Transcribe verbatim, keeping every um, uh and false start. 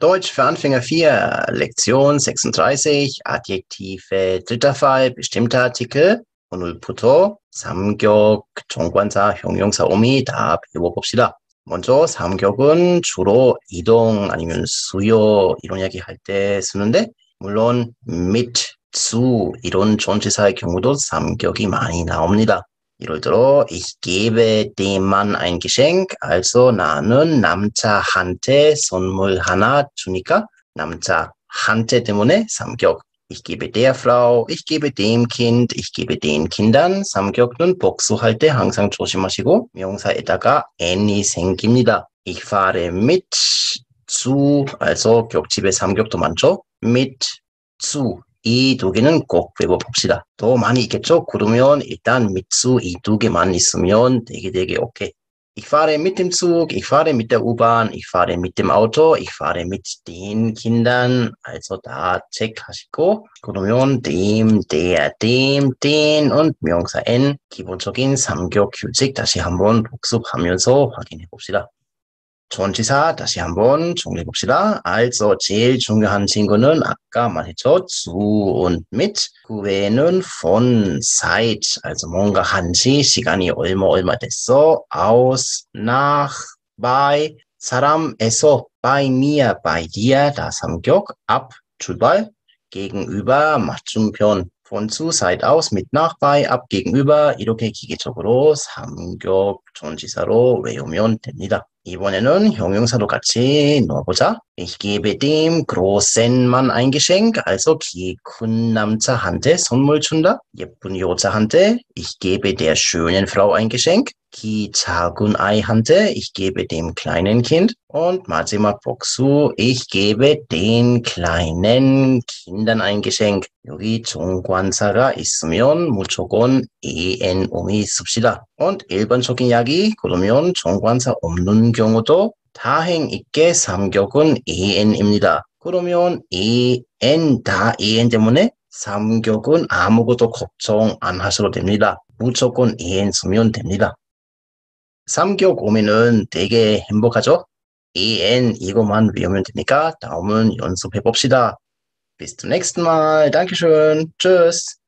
Deutsch für Anfänger vier, Lektion sechsunddreißig, Adjektive dritter Fall, bestimmter Artikel. 오늘부터 삼격, 정관사, 형용사, 오미 다 배워봅시다. 먼저 삼격은 주로 이동 아니면 수요 이런 이야기 할 때 쓰는데 물론 mit, zu 이런 전치사의 경우도 삼격이 많이 나옵니다. 예를 들어 ich gebe dem Mann ein Geschenk, also 나는 남자한테 선물 하나 주니까 남자한테 때문에 삼격. Ich gebe der Frau, ich gebe dem Kind, ich gebe den Kindern. 삼격은 복수할 때 항상 조심하시고 명사에다가 n이 생깁니다. Ich fahre mit zu, also 격집의 삼격도 많죠. mit zu. 이 두 개는 꼭 외워봅시다. 더 많이 있겠죠? 그러면 일단 mit zu 이 두 개만 있으면 되게 되게 오케이. Ich fahre mit dem Zug, ich fahre mit der U-Bahn, ich fahre mit dem Auto, ich fahre mit den Kindern. Also da 체크하시고 그러면 dem, der, dem, den und 명사 n 기본적인 삼격 규칙 다시 한번 복습하면서 확인해 봅시다. 전치사 다시 한번 정리해 봅시다. Also 제일 중요한 친구는 아까 말했죠. zu und mit. 그 외에는 von, seit, also 뭔가 한지, 시간이 얼마 얼마 됐어. aus, nach, bei, 사람에서, bei mir, bei dir, 다 삼격, ab, 출발, gegenüber, 맞춤편, von zu, seit, aus, mit, nach, bei, ab, gegenüber 이렇게 기계적으로 삼격 전치사로 외우면 됩니다. 이번에는 형용사도 같이 넣어보자. Ich gebe dem großen Mann ein Geschenk. Also 키 큰 남자한테 선물 준다. 예쁜 여자한테 ich gebe der schönen Frau ein Geschenk. 키 작은 아이한테 ich gebe dem kleinen Kind. Und 마지막 복수 ich gebe den kleinen Kindern ein Geschenk. 여기 정관사가 있으면 무조건 en 음이 씁시다. Und 일반적인 이야기 그러면 정관사 없는 경우도 다행 있게 삼격은 en입니다. 그러면 en 다 en 때문에 삼격은 아무것도 걱정 안 하셔도 됩니다. 무조건 en 쓰면 됩니다. 삼격 오면은 되게 행복하죠? en 이것만 외우면 되니까 다음은 연습해 봅시다. Bis zum nächsten Mal. Dankeschön. Tschüss.